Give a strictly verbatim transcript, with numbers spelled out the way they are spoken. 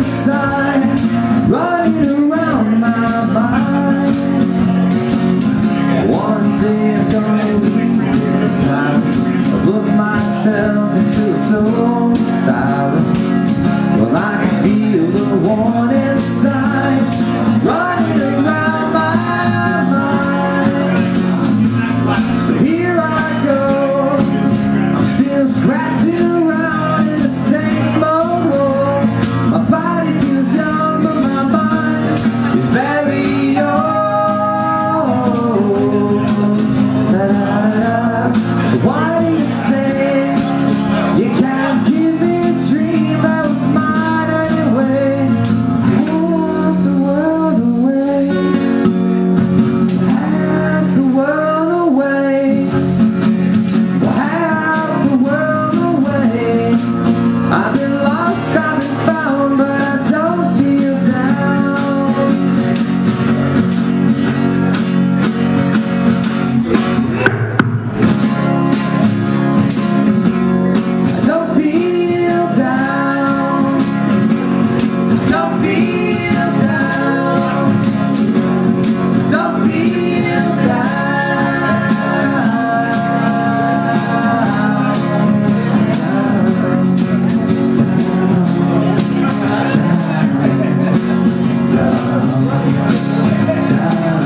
inside, running around my mind. One day I'm gonna leave inside, I'll book myself into a soul silent. Well, I can feel the warmth inside, running around my mind. So here I go, I'm still scratching around in the same old wall. My body feels young, but my mind is very old. Da-da-da. So why do you say you can't give me a dream that was mine anyway? Walk the world away, have the world away, have the world away. I've been lost, I've been found, but I don't feel down. I don't feel down. Don't feel down. Don't feel down.